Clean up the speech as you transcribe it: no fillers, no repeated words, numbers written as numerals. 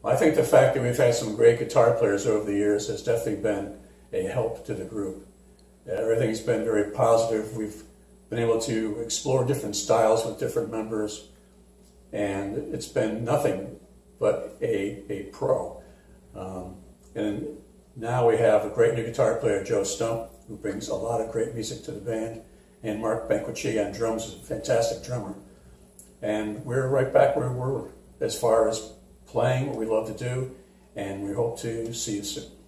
I think the fact that we've had some great guitar players over the years has definitely been a help to the group. Everything's been very positive. We've been able to explore different styles with different members, and it's been nothing but a pro. And now we have a great new guitar player, JOE STUMP, who brings a lot of great music to the band, and Mark Banquicci on drums is a fantastic drummer. And we're right back where we were as far as playing what we love to do, and we hope to see you soon.